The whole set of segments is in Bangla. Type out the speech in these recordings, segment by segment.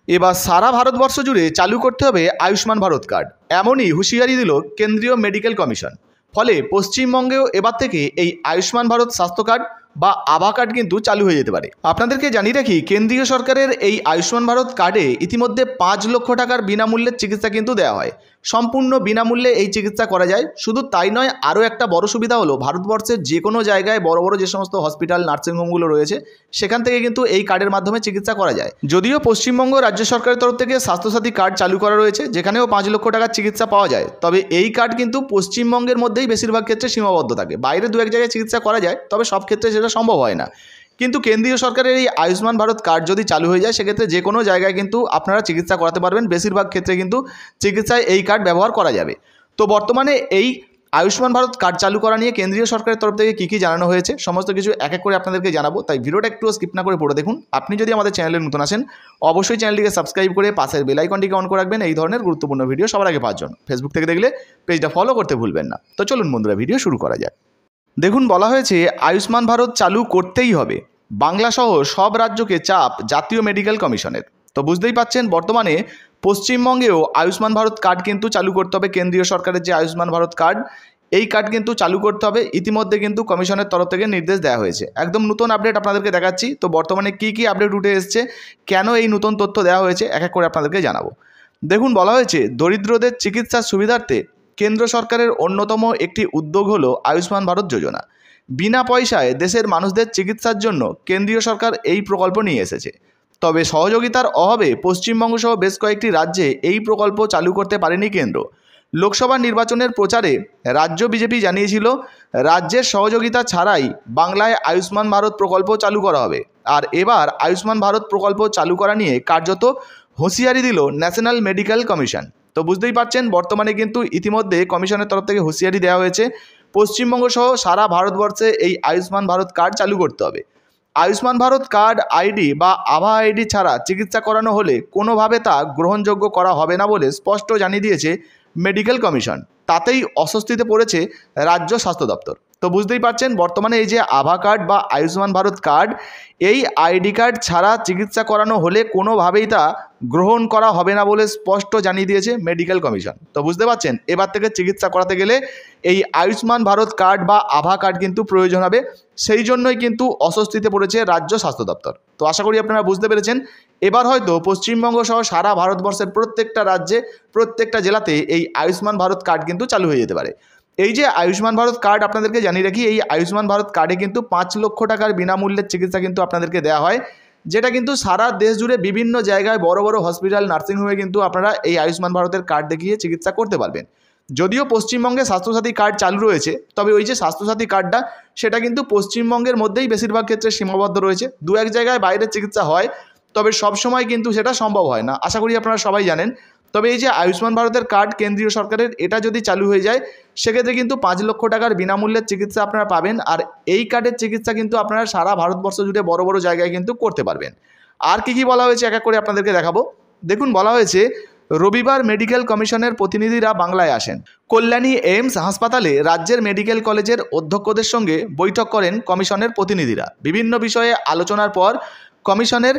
এবার সারা ভারতবর্ষ জুড়ে চালু করতে হবে আয়ুষ্মান ভারত কার্ড, এমনই হুঁশিয়ারি দিল কেন্দ্রীয় মেডিকেল কমিশন। ফলে পশ্চিমবঙ্গেও এবার থেকে এই আয়ুষ্মান ভারত স্বাস্থ্য কার্ড বা আভা কার্ড কিন্তু চালু হয়ে যেতে পারে। আপনাদেরকে জানিয়ে রাখি, কেন্দ্রীয় সরকারের এই আয়ুষ্মান ভারত কার্ডে ইতিমধ্যে 5 লক্ষ টাকার বিনামূল্যের চিকিৎসা কিন্তু দেওয়া হয়। সম্পূর্ণ বিনামূল্যে এই চিকিৎসা করা যায়। শুধু তাই নয়, আরও একটা বড় সুবিধা হলো ভারতবর্ষের যে কোনো জায়গায় বড় বড় যে সমস্ত হসপিটাল নার্সিংহোমগুলো রয়েছে সেখান থেকে কিন্তু এই কার্ডের মাধ্যমে চিকিৎসা করা যায়। যদিও পশ্চিমবঙ্গ রাজ্য সরকারের তরফ থেকে স্বাস্থ্যসাথী কার্ড চালু করা রয়েছে, যেখানেও 5 লক্ষ টাকার চিকিৎসা পাওয়া যায়, তবে এই কার্ড কিন্তু পশ্চিমবঙ্গের মধ্যেই বেশিরভাগ ক্ষেত্রে সীমাবদ্ধ থাকে। বাইরে দু এক জায়গায় চিকিৎসা করা যায়, তবে সব ক্ষেত্রে সেটা সম্ভব হয় না। কিন্তু কেন্দ্রীয় সরকারের এই আয়ুষ্মান ভারত কার্ড যদি চালু হয়ে যায়, সেক্ষেত্রে যে কোনো জায়গায় কিন্তু আপনারা চিকিৎসা করাতে পারবেন। বেশিরভাগ ক্ষেত্রে কিন্তু চিকিৎসায় এই কার্ড ব্যবহার করা যাবে। তো বর্তমানে এই আয়ুষ্মান ভারত কার্ড চালু করা নিয়ে কেন্দ্রীয় সরকারের তরফ থেকে কী জানানো হয়েছে সমস্ত কিছু এক এক করে আপনাদেরকে জানাবো, তাই ভিডিওটা একটু স্কিপ না করে পড়ে দেখুন। আপনি যদি আমাদের চ্যানেলে নতুন আসেন, অবশ্যই চ্যানেলটিকে সাবস্ক্রাইব করে পাশের বেল আইকনটিকে অন করে রাখবেন এই ধরনের গুরুত্বপূর্ণ ভিডিও সবার আগে পাওয়ার জন্য। ফেসবুক থেকে দেখলে পেজটা ফলো করতে ভুলবেন না। তো চলুন বন্ধুরা, ভিডিও শুরু করা যায়। দেখুন, বলা হয়েছে আয়ুষ্মান ভারত চালু করতেই হবে। বাংলা সহ সব রাজ্যকে চাপ জাতীয় মেডিকেল কমিশনের। তো বুঝতেই পাচ্ছেন, বর্তমানে পশ্চিমবঙ্গেও আয়ুষ্মান ভারত কার্ড কিন্তু চালু করতে হবে। কেন্দ্রীয় সরকারের যে আয়ুষ্মান ভারত কার্ড, এই কার্ড কিন্তু চালু করতে হবে। ইতিমধ্যে কিন্তু কমিশনের তরফ থেকে নির্দেশ দেওয়া হয়েছে। একদম নতুন আপডেট আপনাদেরকে দেখাচ্ছি। তো বর্তমানে কী আপডেট উঠে এসছে, কেন এই নতুন তথ্য দেওয়া হয়েছে, এক এক করে আপনাদেরকে জানাবো। দেখুন, বলা হয়েছে দরিদ্রদের চিকিৎসার সুবিধার্থে কেন্দ্র সরকারের অন্যতম একটি উদ্যোগ হলো আয়ুষ্মান ভারত যোজনা। বিনা পয়সায় দেশের মানুষদের চিকিৎসার জন্য কেন্দ্রীয় সরকার এই প্রকল্প নিয়ে এসেছে। তবে সহযোগিতার অভাবে পশ্চিমবঙ্গ সহ বেশ কয়েকটি রাজ্যে এই প্রকল্প চালু করতে পারেনি কেন্দ্র। লোকসভা নির্বাচনের প্রচারে রাজ্য বিজেপি জানিয়েছিল রাজ্যের সহযোগিতা ছাড়াই বাংলায় আয়ুষ্মান ভারত প্রকল্প চালু করা হবে। আর এবার আয়ুষ্মান ভারত প্রকল্প চালু করা নিয়ে কার্যত হুঁশিয়ারি দিল ন্যাশনাল মেডিকেল কমিশন। তো বুঝতেই পারছেন, বর্তমানে কিন্তু ইতিমধ্যে কমিশনের তরফ থেকে হুঁশিয়ারি দেওয়া হয়েছে পশ্চিমবঙ্গ সহ সারা ভারতবর্ষে এই আয়ুষ্মান ভারত কার্ড চালু করতে হবে। আয়ুষ্মান ভারত কার্ড আইডি বা আভা আইডি ছাড়া চিকিৎসা করানো হলে কোনোভাবে তা গ্রহণযোগ্য করা হবে না বলে স্পষ্ট জানিয়ে দিয়েছে মেডিকেল কমিশন। তাতেই অস্বস্তিতে পড়েছে রাজ্য স্বাস্থ্য দপ্তর। তো বুঝতেই পারছেন, বর্তমানে এই যে আভা কার্ড বা আয়ুষ্মান ভারত কার্ড, এই আইডি কার্ড ছাড়া চিকিৎসা করানো হলে কোনোভাবেই তা গ্রহণ করা হবে না বলে স্পষ্ট জানিয়ে দিয়েছে মেডিকেল কমিশন। তো বুঝতে পারছেন, এবার থেকে চিকিৎসা করাতে গেলে এই আয়ুষ্মান ভারত কার্ড বা আভা কার্ড কিন্তু প্রয়োজন হবে। সেই জন্যই কিন্তু অস্বস্তিতে পড়েছে রাজ্য স্বাস্থ্য দপ্তর। তো আশা করি আপনারা বুঝতে পেরেছেন। এবার হয়তো পশ্চিমবঙ্গ সহ সারা ভারতবর্ষের প্রত্যেকটা রাজ্যে, প্রত্যেকটা জেলাতে এই আয়ুষ্মান ভারত কার্ড কিন্তু চালু হয়ে যেতে পারে। এই যে আয়ুষ্মান ভারত কার্ড, আপনাদেরকে জানিয়ে রাখি, এই আয়ুষ্মান ভারত কার্ডে কিন্তু 5 লক্ষ টাকার বিনামূল্যের চিকিৎসা কিন্তু আপনাদেরকে দেওয়া হয়, যেটা কিন্তু সারা দেশ জুড়ে বিভিন্ন জায়গায় বড় বড় হসপিটাল নার্সিংহোমে কিন্তু আপনারা এই আয়ুষ্মান ভারতের কার্ড দেখিয়ে চিকিৎসা করতে পারবেন। যদিও পশ্চিমবঙ্গে স্বাস্থ্যসাথী কার্ড চালু রয়েছে, তবে ওই যে স্বাস্থ্যসাথী কার্ডটা, সেটা কিন্তু পশ্চিমবঙ্গের মধ্যেই বেশিরভাগ ক্ষেত্রে সীমাবদ্ধ রয়েছে। দু এক জায়গায় বাইরে চিকিৎসা হয়, তবে সবসময় কিন্তু সেটা সম্ভব হয় না। আশা করি আপনারা সবাই জানেন। তবে এই যে আয়ুষ্মান ভারতের কার্ড কেন্দ্রীয় সরকারের, এটা যদি চালু হয়ে যায়, সেক্ষেত্রে কিন্তু 5 লক্ষ টাকার বিনামূল্যের চিকিৎসা আপনারা পাবেন। আর এই কার্ডের চিকিৎসা কিন্তু আপনারা সারা ভারতবর্ষ জুড়ে বড় বড় জায়গায় কিন্তু করতে পারবেন। আর কি বলা হয়েছে এক এক করে আপনাদেরকে দেখাবো। দেখুন, বলা হয়েছে রবিবার মেডিকেল কমিশনের প্রতিনিধিরা বাংলায় আসেন। কল্যাণী এইমস হাসপাতালে রাজ্যের মেডিকেল কলেজের অধ্যক্ষদের সঙ্গে বৈঠক করেন কমিশনের প্রতিনিধিরা। বিভিন্ন বিষয়ে আলোচনার পর কমিশনের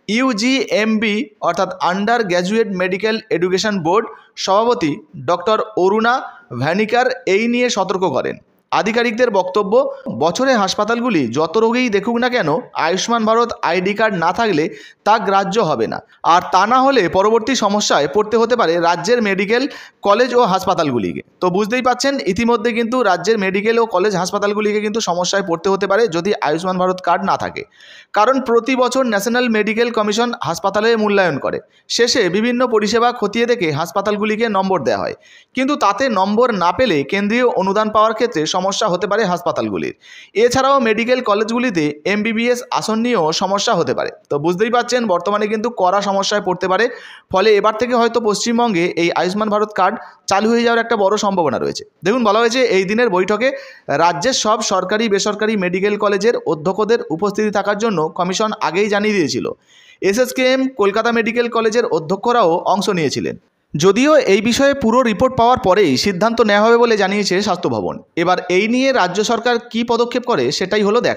ইউজিএমবি অর্থাৎ under graduate medical education board সভাপতি ডক্টর অরুণা ভ্যানিকার এই নিয়ে সতর্ক করেন। আধিকারিকদের বক্তব্য, বছরে হাসপাতালগুলি যত রোগীই দেখুক না কেন, আয়ুষ্মান ভারত আইডি কার্ড না থাকলে তা গ্রাহ্য হবে না। আর তা না হলে পরবর্তী সমস্যায় পড়তে হতে পারে রাজ্যের মেডিকেল কলেজ ও হাসপাতালগুলিকে। তো বুঝতেই পাচ্ছেন, ইতিমধ্যে কিন্তু রাজ্যের মেডিকেল ও কলেজ হাসপাতালগুলিকে কিন্তু সমস্যায় পড়তে হতে পারে যদি আয়ুষ্মান ভারত কার্ড না থাকে। কারণ প্রতি বছর ন্যাশনাল মেডিকেল কমিশন হাসপাতালের মূল্যায়ন করে, শেষে বিভিন্ন পরিষেবা খতিয়ে দেখে হাসপাতালগুলিকে নম্বর দেওয়া হয়। কিন্তু তাতে নম্বর না পেলে কেন্দ্রীয় অনুদান পাওয়ার ক্ষেত্রে সমস্যা হতে পারে হাসপাতালগুলির। এছাড়াও মেডিকেল কলেজগুলিতে এমবিবিএস আসন নিয়েও সমস্যা হতে পারে। তো বুঝতেই পাচ্ছেন, বর্তমানে কিন্তু কড়া সমস্যায় পড়তে পারে। ফলে এবার থেকে হয়তো পশ্চিমবঙ্গে এই আয়ুষ্মান ভারত কার্ড চালু হয়ে যাওয়ার একটা বড় সম্ভাবনা রয়েছে। দেখুন, বলা হয়েছে এই দিনের বৈঠকে রাজ্যের সব সরকারি বেসরকারি মেডিকেল কলেজের অধ্যক্ষদের উপস্থিতি থাকার জন্য কমিশন আগেই জানিয়ে দিয়েছিল। এসএসকেএম কলকাতা মেডিকেল কলেজের অধ্যক্ষরাও অংশ নিয়েছিলেন। যদিও এই বিষয়ে পুরো রিপোর্ট পাওয়ার পরেই সিদ্ধান্ত নেওয়া হবে বলে জানিয়েছে স্বাস্থ্য ভবন। এবার এই নিয়ে রাজ্য সরকার কী পদক্ষেপ করে সেটাই হলো দেখার।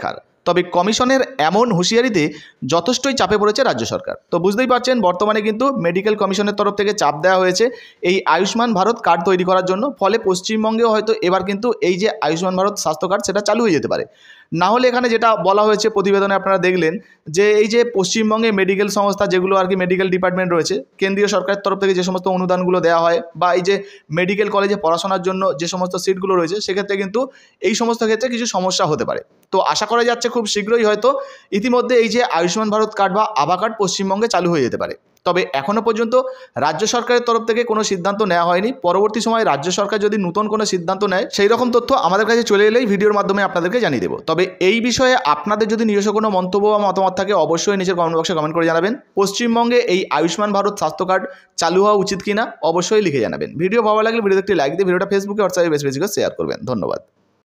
তবে কমিশনের এমন হুঁশিয়ারিতে যথেষ্টই চাপে পড়েছে রাজ্য সরকার। তো বুঝতেই পারছেন বর্তমানে কিন্তু মেডিকেল কমিশনের তরফ থেকে চাপ দেওয়া হয়েছে এই আয়ুষ্মান ভারত কার্ড তৈরি করার জন্য। ফলে পশ্চিমবঙ্গেও হয়তো এবার কিন্তু এই যে আয়ুষ্মান ভারত স্বাস্থ্য কার্ড সেটা চালু হয়ে যেতে পারে। না হলে এখানে যেটা বলা হয়েছে প্রতিবেদনে আপনারা দেখলেন যে এই যে পশ্চিমবঙ্গে মেডিকেল সংস্থা যেগুলো আর কি মেডিকেল ডিপার্টমেন্ট রয়েছে, কেন্দ্রীয় সরকারের তরফ থেকে যে সমস্ত অনুদানগুলো দেওয়া হয় বা এই যে মেডিকেল কলেজে পড়াশোনার জন্য যে সমস্ত সিটগুলো রয়েছে, সেক্ষেত্রে কিন্তু এই সমস্ত ক্ষেত্রে কিছু সমস্যা হতে পারে। তো আশা করা যাচ্ছে খুব শীঘ্রই হয়তো ইতিমধ্যে এই যে আয়ুষ্মান ভারত কার্ড বা আভা কার্ড পশ্চিমবঙ্গে চালু হয়ে যেতে পারে। তবে এখনও পর্যন্ত রাজ্য সরকারের তরফ থেকে কোনো সিদ্ধান্ত নেওয়া হয়নি। পরবর্তী সময়ে রাজ্য সরকার যদি নতুন কোনো সিদ্ধান্ত নেয় সেই রকম তথ্য আমাদের কাছে চলে এলেই ভিডিওর মাধ্যমে আপনাদেরকে জানিয়ে দেবো। তবে এই বিষয়ে আপনাদের যদি নিজস্ব কোনো মন্তব্য বা মতামত থাকে অবশ্যই নিচের কমেন্ট বক্সে কমেন্ট করে জানাবেন। পশ্চিমবঙ্গে এই আয়ুষ্মান ভারত স্বাস্থ্য কার্ড চালু হওয়া উচিত কিনা অবশ্যই লিখে জানাবেন। ভিডিও ভালো লাগলে ভিডিওতে একটি লাইক দিয়ে ভিডিওটা ফেসবুকে হোয়াটসঅ্যাপে বেশি বেশি করে শেয়ার করবেন। ধন্যবাদ।